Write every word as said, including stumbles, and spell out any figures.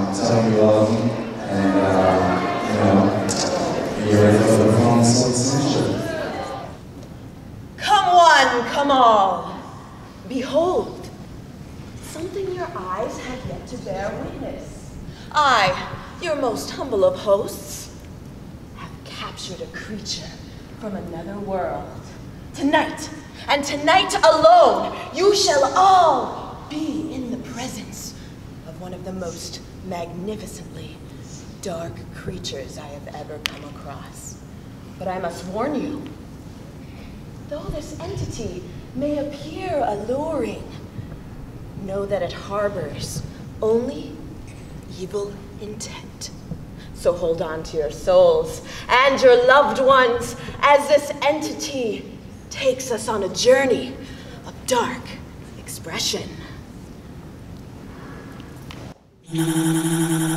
um, tell me you love me, and, uh, you know, you're ready for the performance of this picture. Come one, come all. Behold, something your eyes have yet to bear witness. I, your most humble of hosts, have captured a creature from another world. Tonight, and tonight alone, you shall all be in the presence of one of the most magnificently dark creatures I have ever come across. But I must warn you, though this entity may appear alluring, know that it harbors only evil intent. So hold on to your souls and your loved ones as this entity takes us on a journey of dark expression.